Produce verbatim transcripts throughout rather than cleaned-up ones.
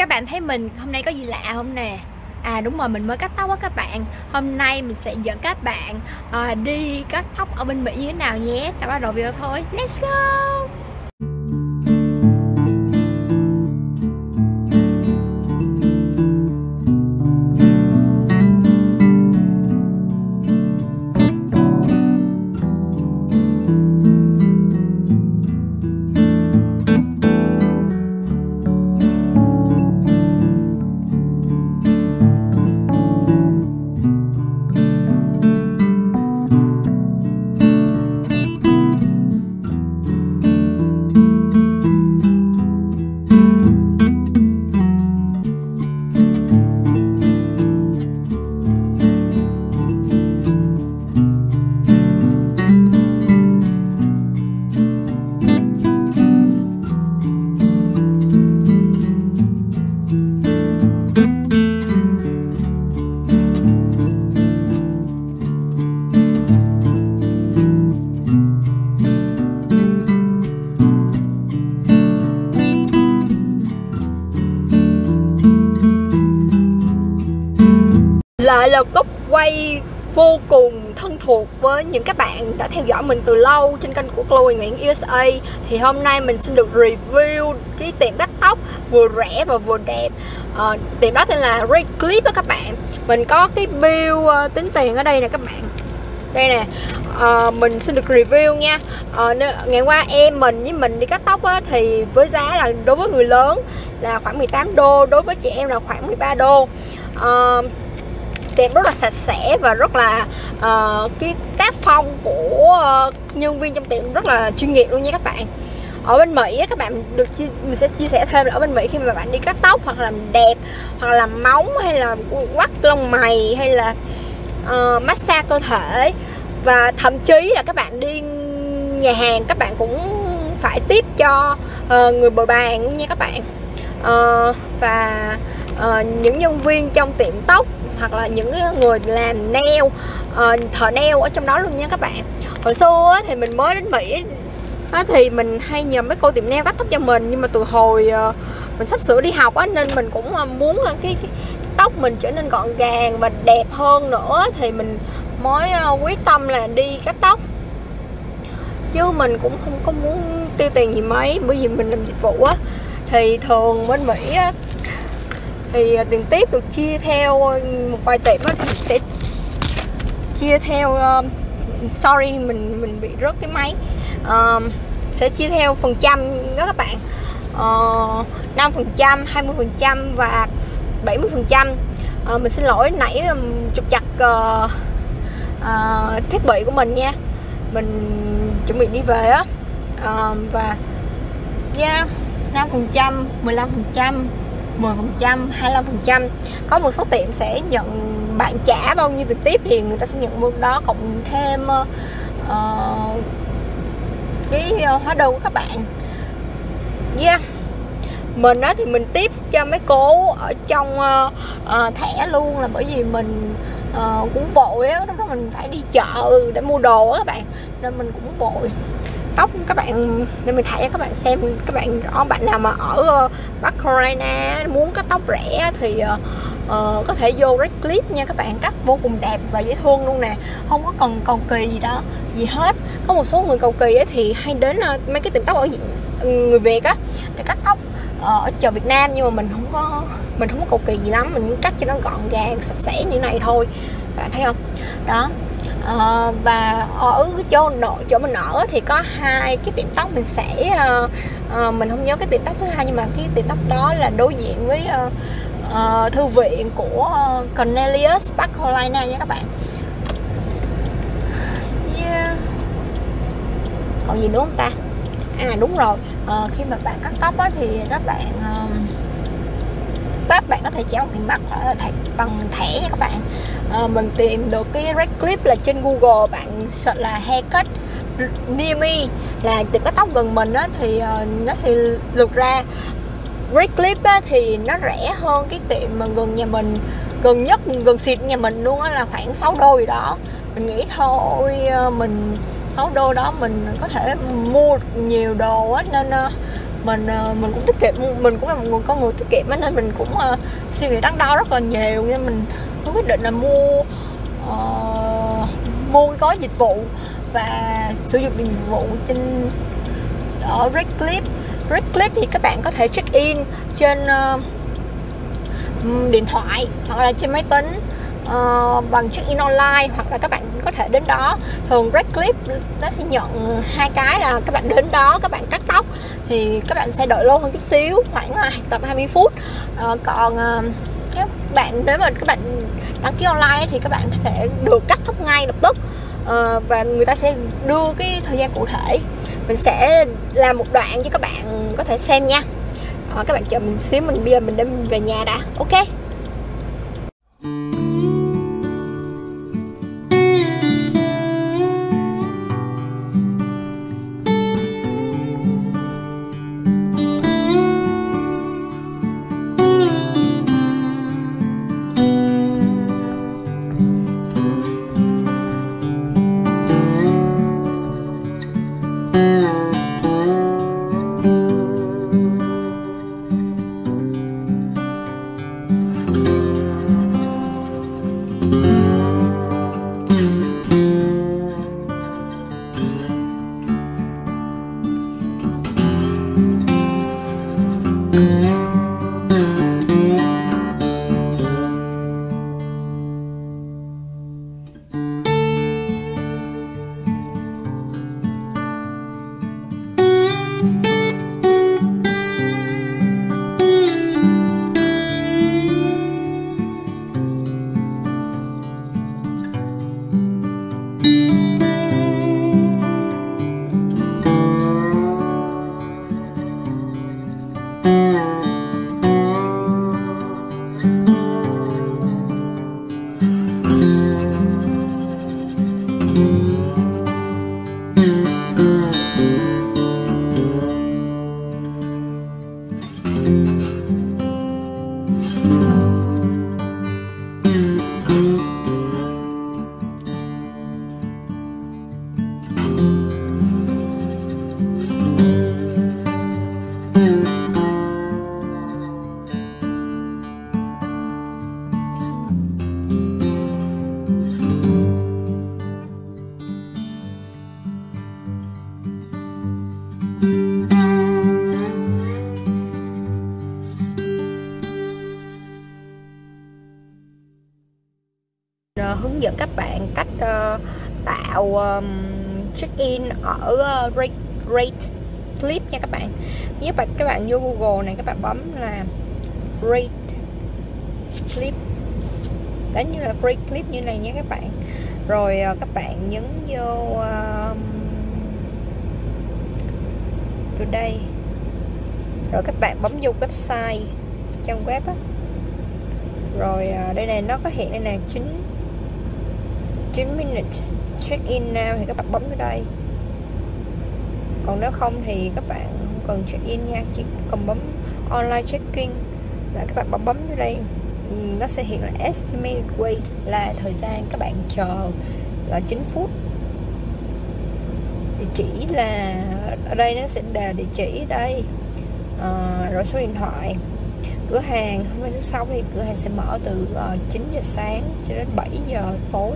Các bạn thấy mình hôm nay có gì lạ không nè? À đúng rồi, mình mới cắt tóc á các bạn. Hôm nay mình sẽ dẫn các bạn à, đi cắt tóc ở bên Mỹ như thế nào nhé. Đã bắt đầu video thôi. Let's go! Lại là góc quay vô cùng thân thuộc với những các bạn đã theo dõi mình từ lâu trên kênh của Chloe Nguyễn u ét a. Thì hôm nay mình xin được review cái tiệm cắt tóc vừa rẻ và vừa đẹp. à, Tiệm đó tên là Red Clip đó các bạn. Mình có cái bill uh, tính tiền ở đây nè các bạn. Đây nè, à, mình xin được review nha. à, Ngày qua em mình với mình đi cắt tóc á, thì với giá là đối với người lớn là khoảng mười tám đô, đối với chị em là khoảng mười ba đô. à, Tiệm rất là sạch sẽ và rất là uh, cái tác phong của uh, nhân viên trong tiệm rất là chuyên nghiệp luôn nha các bạn. Ở bên Mỹ á, các bạn được chia, mình sẽ chia sẻ thêm là ở bên Mỹ khi mà bạn đi cắt tóc hoặc là làm đẹp hoặc là làm móng hay là quắt lông mày hay là uh, massage cơ thể, và thậm chí là các bạn đi nhà hàng các bạn cũng phải tiếp cho uh, người bồi bàn luôn nha các bạn. uh, Và uh, những nhân viên trong tiệm tóc hoặc là những người làm nail, uh, thợ nail ở trong đó luôn nha các bạn. Hồi xưa á, thì mình mới đến Mỹ á, thì mình hay nhờ mấy cô tiệm nail cắt tóc cho mình, nhưng mà từ hồi uh, mình sắp sửa đi học á, nên mình cũng uh, muốn uh, cái, cái tóc mình trở nên gọn gàng và đẹp hơn nữa, thì mình mới uh, quyết tâm là đi cắt tóc, chứ mình cũng không có muốn tiêu tiền gì mấy, bởi vì mình làm dịch vụ á. Thì thường bên Mỹ á, thì tiền tiếp được chia theo một vài tiệm á, thì sẽ chia theo uh, sorry mình mình bị rớt cái máy, uh, sẽ chia theo phần trăm đó các bạn. uh, năm phần trăm, hai mươi phần trăm và bảy mươi phần trăm. uh, Mình xin lỗi nãy trục chặt uh, uh, thiết bị của mình nha, mình chuẩn bị đi về á. uh, Và yeah, năm phần trăm, mười lăm phần trăm, mười phần trăm, hai mươi lăm phần trăm. Có một số tiệm sẽ nhận bạn trả bao nhiêu tiền tiếp thì người ta sẽ nhận mức đó, cộng thêm uh, cái uh, hóa đơn của các bạn. Yeah. Mình á thì mình tiếp cho mấy cô ở trong uh, uh, thẻ luôn, là bởi vì mình uh, cũng vội á, lúc đó mình phải đi chợ để mua đồ á các bạn, nên mình cũng vội. Tóc các bạn, để mình thả cho các bạn xem, các bạn rõ bạn nào mà ở uh, Bắc Carolina muốn cắt tóc rẻ thì uh, uh, có thể vô Red Clip nha các bạn. Cắt vô cùng đẹp và dễ thương luôn nè, không có cần cầu kỳ gì đó gì hết. Có một số người cầu kỳ ấy thì hay đến uh, mấy cái tiệm tóc ở người Việt á để cắt tóc uh, ở chợ Việt Nam, nhưng mà mình không có mình không có cầu kỳ gì lắm, mình muốn cắt cho nó gọn gàng sạch sẽ như này thôi, bạn thấy không đó. Uh, và ở chỗ nội chỗ mình ở thì có hai cái tiệm tóc. Mình sẽ uh, uh, mình không nhớ cái tiệm tóc thứ hai, nhưng mà cái tiệm tóc đó là đối diện với uh, uh, thư viện của uh, Cornelius, Bắc Carolina nha các bạn. Yeah. Còn gì nữa không ta? À đúng rồi, uh, khi mà bạn cắt tóc á, thì các bạn uh, các bạn có thể trả bằng tiền mặt hoặc là thẻ, bằng thẻ nha các bạn. À, mình tìm được cái Red Clip là trên Google, bạn search là haircut near me, là tiệm cắt tóc gần mình á, thì uh, nó sẽ lượt ra. Red Clip á, thì nó rẻ hơn cái tiệm mà gần nhà mình, gần nhất gần xịt nhà mình luôn á, là khoảng sáu đô gì đó. Mình nghĩ thôi uh, mình sáu đô đó mình có thể mua nhiều đồ á, nên uh, mình mình cũng tiết kiệm, mình cũng là một người con người tiết kiệm nên mình cũng uh, suy nghĩ đắn đo rất là nhiều, nên mình tôi quyết định là mua uh, mua cái gói dịch vụ và sử dụng dịch vụ trên ở Redclip. Redclip thì các bạn có thể check in trên uh, điện thoại hoặc là trên máy tính uh, bằng check in online, hoặc là các bạn có thể đến đó. Thường Redclip nó sẽ nhận hai cái là các bạn đến đó các bạn cắt tóc thì các bạn sẽ đợi lâu hơn chút xíu, khoảng tầm hai mươi phút. Uh, còn uh, các bạn nếu mà các bạn đăng ký online thì các bạn có thể được cắt tóc ngay lập tức, uh, và người ta sẽ đưa cái thời gian cụ thể. Mình sẽ làm một đoạn cho các bạn có thể xem nha. À, các bạn chờ mình xíu, mình bây giờ mình đem về nhà đã. Ok. Hướng dẫn các bạn cách uh, tạo um, check-in ở uh, Rate, Rate Clip nha các bạn. Nếu bạn các bạn vô Google này, các bạn bấm là Rate Clip, đánh như là Rate Clip như này nha các bạn. Rồi uh, các bạn nhấn vô uh, vô đây, rồi các bạn bấm vô website, trang web á. Rồi uh, đây này nó có hiện đây nè, chín chín minute check in now thì các bạn bấm vào đây. Còn nếu không thì các bạn không cần check in nha, chỉ cần bấm online check-in là các bạn bấm bấm vào đây, nó sẽ hiện là estimated wait là thời gian các bạn chờ là chín phút. Địa chỉ là ở đây, nó sẽ đề địa chỉ ở đây, à, rồi số điện thoại. Cửa hàng hôm nay thứ sáu thì cửa hàng sẽ mở từ uh, chín giờ sáng cho đến bảy giờ tối.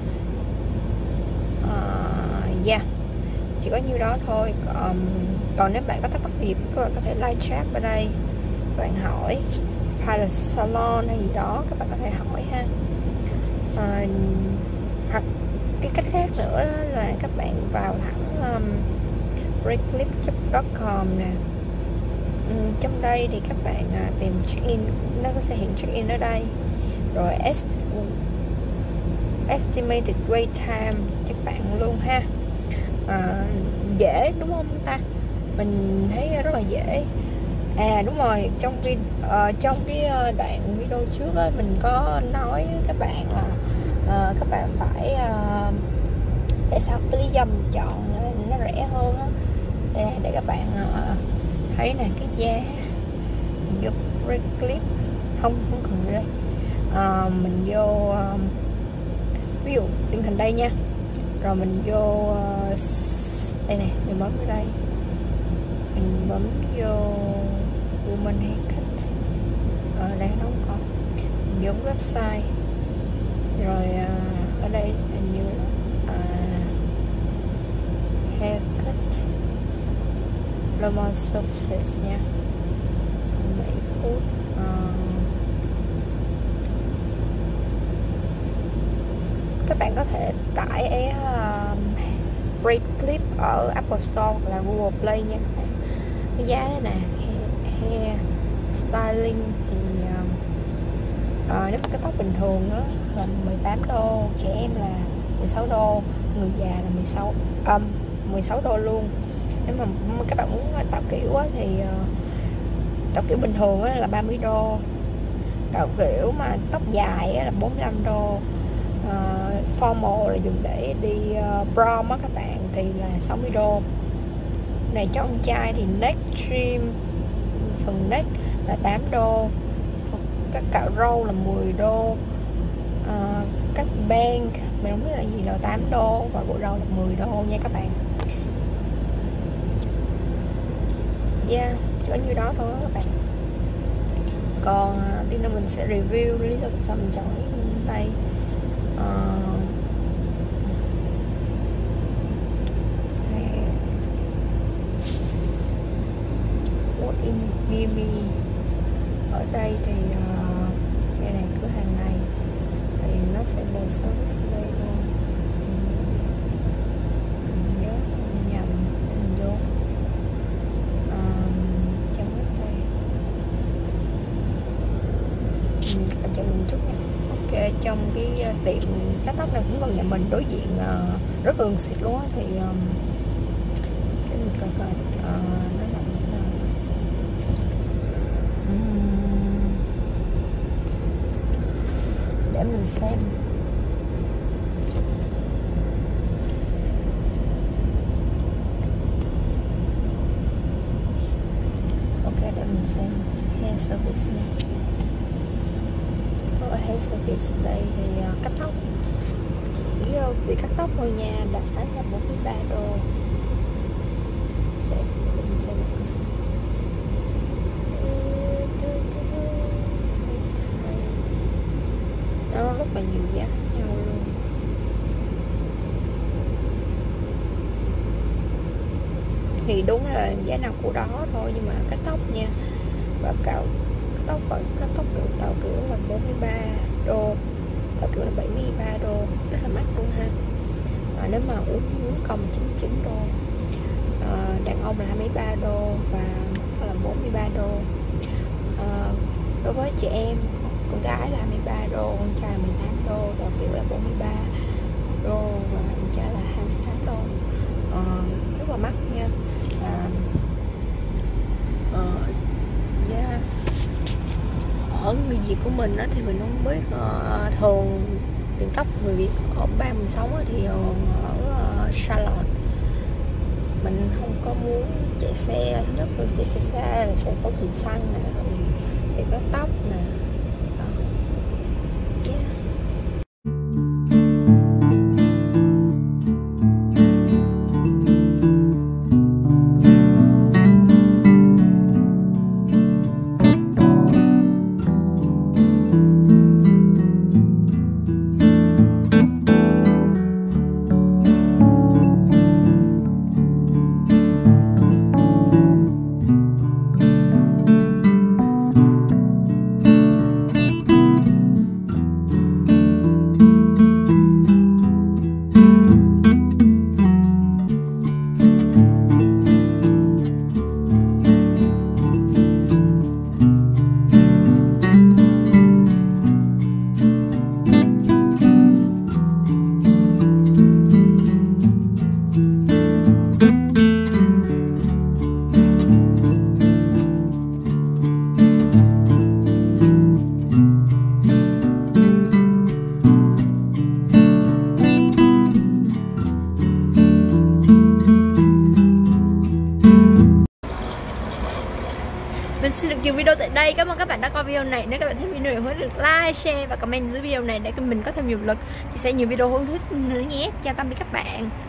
Uh, yeah, chỉ có nhiêu đó thôi. Um, còn nếu bạn có thắc mắc gì, các bạn có thể live chat ở đây, các bạn hỏi hay là salon hay gì đó, các bạn có thể hỏi ha. Uh, hoặc cái cách khác nữa là các bạn vào thẳng um, redclip chấm com nè. Um, trong đây thì các bạn uh, tìm check-in, nó sẽ hiện check-in ở đây. Rồi est estimated wait time các bạn luôn ha. À, dễ đúng không ta? Mình thấy rất là dễ. À đúng rồi, trong video, uh, trong cái đoạn video trước á, mình có nói với các bạn là uh, các bạn phải uh, tại sao cái lý do mình chọn nó rẻ hơn á. Đây này, để các bạn uh, thấy nè, cái giá vô redclip không không cần ở đây. Uh, mình vô uh, ví dụ điển hình đây nha, rồi mình vô uh, đây nè, mình bấm vào đây mình bấm vô Woman Haircut, ở đây nó có giống website rồi. Uh, ở đây hình như uh, haircut Lemon Services nha, bảy phút. Uh, các bạn có thể tải é uh, Rate Clip ở Apple Store hoặc là Google Play nha các bạn. Cái giá đó nè, hair, hair styling thì uh, uh, nếu mà cái tóc bình thường đó là mười tám đô, trẻ em là mười sáu đô, người già là mười sáu um, mười sáu đô luôn. Nếu mà các bạn muốn tạo kiểu á, thì uh, tạo kiểu bình thường á, là ba mươi đô, tạo kiểu mà tóc dài á, là bốn mươi lăm đô. Uh, formal là dùng để đi uh, prom á các bạn thì là sáu mươi đô. Này cho con trai thì neck trim, phần neck là tám đô, các cạo râu là mười đô, uh, các bang mình không biết là gì là tám đô và bộ râu là mười đô nha các bạn. Yeah, chỉ có nhiêu đó thôi các bạn. Còn uh, tin là mình sẽ review lý do tại sao mình chọn đây. Uh, what in near me. Ở đây thì uh, đây này, cửa hàng này thì nó sẽ là service đây luôn. Mình nhớ không nhầm, mình vô trang web đây. Các bạn cho mình chút nha. Ok, trong cái uh, tiệm cắt tóc này cũng gần nhà mình, đối diện uh, rất gần xịt luôn á, thì um, cái mình coi coi uh, nó nằm ở đâu. Uhm. Để mình xem. Ok, để mình xem hair service nha. Ở hair service đây thì uh, cắt tóc, chỉ uh, vì cắt tóc thôi nha, đã là bốn mươi ba đô. Để mình xem lại. Nó rất là nhiều giá khác nhau luôn. Thì đúng là giá nào của đó thôi, nhưng mà cắt tóc nha, và cạo cắt tóc và cắt tóc được tạo kiểu là bốn mươi ba đô, tạo kiểu là bảy mươi ba đô, rất là mắc luôn ha. À, nếu mà uống uống công chín mươi chín đô, à, đàn ông là hai mươi ba đô và là bốn mươi ba đô. À, đối với chị em, con gái là hai mươi ba đô, con trai là mười tám đô, tạo kiểu là bốn mươi ba đô và con trai là hai mươi tám đô. À, rất là mắc nha. À, uh, yeah. Ở người Việt của mình đó thì mình không biết, uh, thường tiệm tóc người Việt ở bang mình sống thì ở uh, salon. Mình không có muốn chạy xe, thứ nhất là chạy xe xa là sẽ tốn tiền xăng nè, rồi tiệm cắt tóc nè. Mình xin được dừng video tại đây. Cảm ơn các bạn đã coi video này. Nếu các bạn thấy video này, hãy được like, share và comment dưới video này để mình có thêm nhiều lực chia sẻ nhiều video hữu ích nữa nhé. Chào tạm biệt các bạn.